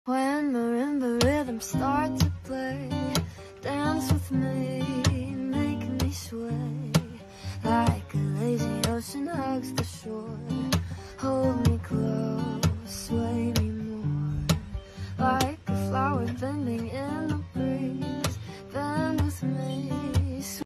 When marimba rhythms start to play, dance with me.